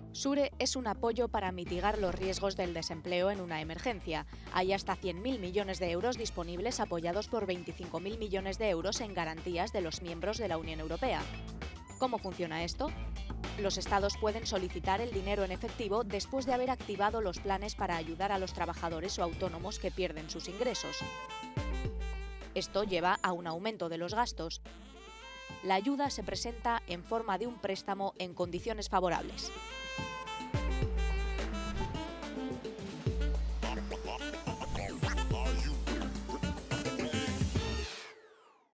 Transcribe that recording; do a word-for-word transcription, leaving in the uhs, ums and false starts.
SURE es un apoyo para mitigar los riesgos del desempleo en una emergencia. Hay hasta cien mil millones de euros disponibles apoyados por veinticinco mil millones de euros en garantías de los miembros de la Unión Europea. ¿Cómo funciona esto? Los Estados pueden solicitar el dinero en efectivo después de haber activado los planes para ayudar a los trabajadores o autónomos que pierden sus ingresos. Esto lleva a un aumento de los gastos. La ayuda se presenta en forma de un préstamo en condiciones favorables.